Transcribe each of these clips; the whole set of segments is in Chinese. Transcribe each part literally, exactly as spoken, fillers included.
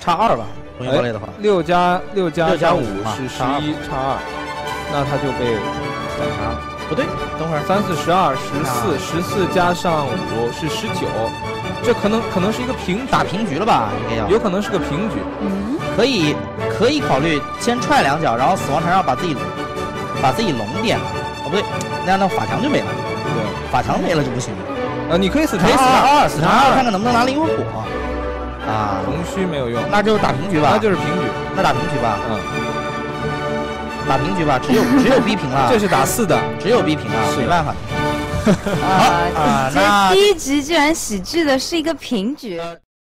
差二吧。同一爆裂的话， 六加六加六加五是十一，差二，那他就被斩杀了。 不对，等会儿三四十二，十四，十四加上五是十九，这可能可能是一个平打平局了吧？应该要， 有可能是个平局。 嗯， 可以可以考虑先踹两脚，然后死亡缠绕把自己把自己龙点了。哦，不对，那样那法强就没了。 对， 法强没了就不行了。 呃，你可以死可以死缠二，死缠二，看看能不能拿灵魂火。啊， 龙须没有用， 那就打平局吧。 那就是平局， 那打平局吧。 嗯， 打平局吧，只有只有逼平了。 这是打四的， 只有逼平了，没办法。 啊啊，那第一局居然喜剧的是一个平局。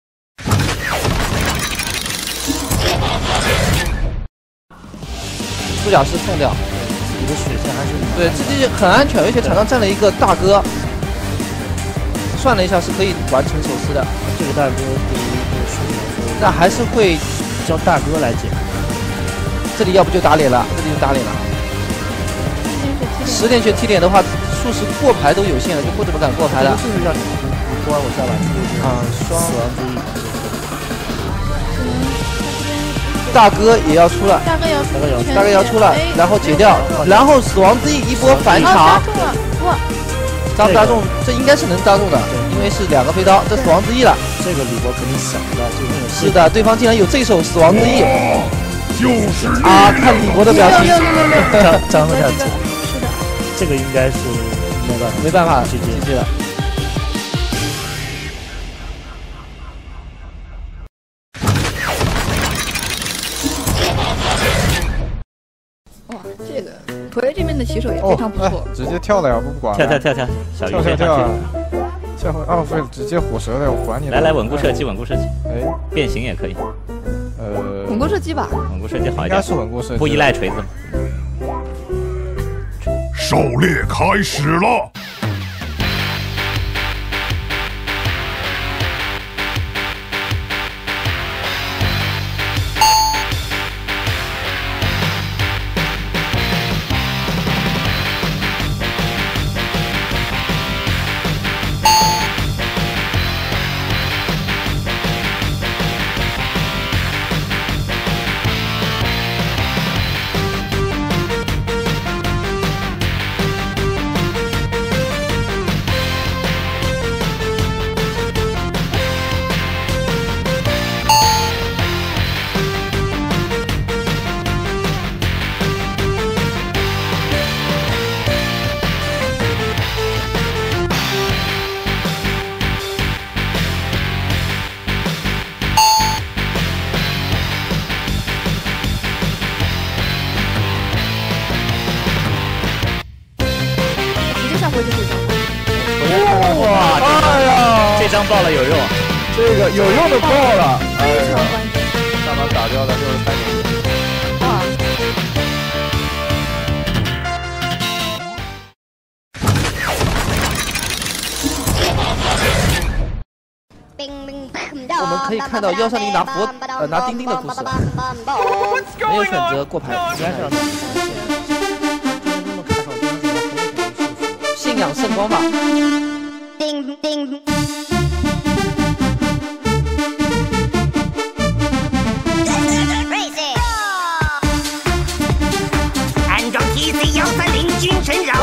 出甲师送掉， 自己的血线还是对，这这很安全，而且场上站了一个大哥。算了一下是可以完成手撕的， 这个大哥对于这个水来说， 那还是会叫大哥来捡。 这里要不就打脸了，这里就打脸了。十点血踢脸的话，数十过牌都有限了，就不怎么敢过牌了。 就是让你你过完我下把自己啊，双死亡之一。 大哥也要出了， 大哥要大哥要大哥要出了，然后解掉，然后死亡之翼一波反场。 哇！ 扎不扎中？这应该是能扎中的，因为是两个飞刀，这死亡之翼了。 这个李博肯定想不到，就是那种是的，对方竟然有这手死亡之翼， 就是啊！看李博的表情， 张了下嘴。 是的， 这个应该是没办法， 没办法， G G G G 了。 哇，这个普 A 这边的骑手也非常不错， 直接跳了呀，不管跳跳跳跳，小鱼跳跳跳，跳回哦，不是直接火蛇了，我管你。 来来，稳固射击，稳固射击， 哎， 变形也可以， 呃， 稳固射击吧， 稳固射击好一点， 应该是稳固射击， 不依赖锤子。 狩猎开始了。 哇，哎呀，这张爆了有用， 这个有用的爆了， 非常关键。 上把打掉了六十三点。 哇！ 我们可以看到幺三零拿佛呃拿钉钉的故事，没有选择过牌， 应该是让他这么看上去， 信仰圣光吧。 叮叮。 按照 T C 幺三零精神扰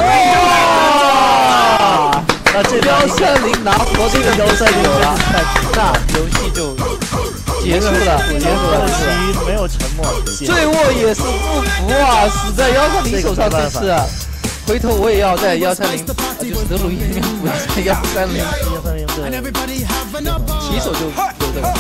哇！那这幺三零拿佛这个幺三零了，那游戏就结束了，结束了， 结束了。没有沉默， 醉卧也是不服啊，死在幺三零手上这次。回头我也要在幺三零，就是德鲁伊里面补在幺三零， 幺三零对， 起手就有这个。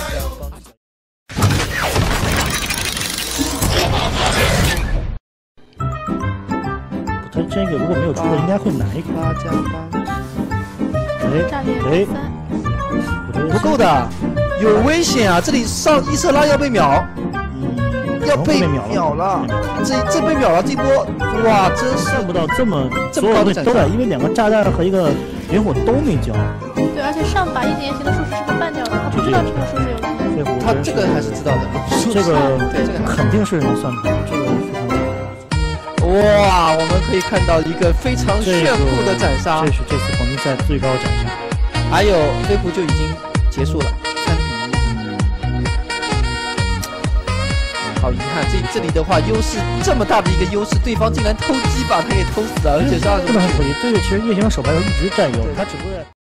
他这个如果没有出的，应该会拿一个八加八。 哎哎， 不够的，有危险啊！这里上伊瑟拉要被秒。要被秒了，这这被秒了，这波哇，真是看不到这么这么高的都在，因为两个炸弹和一个连火都没交。 对，而且上把一点型的术士是被办掉的，他不知道这个术士有功能。 他这个还是知道的， 这个对这个肯定是能算出来，这个非常厉害。 哇，我们可以看到一个非常炫酷的斩杀， 这是这次黄金赛最高斩杀。 还有飞扑就已经结束了，三比一。 好遗憾，这这里的话优势这么大的一个优势，对方竟然偷鸡把他给偷死了，而且是根本很可疑。这个其实夜行的手牌手一直占优，他只不过。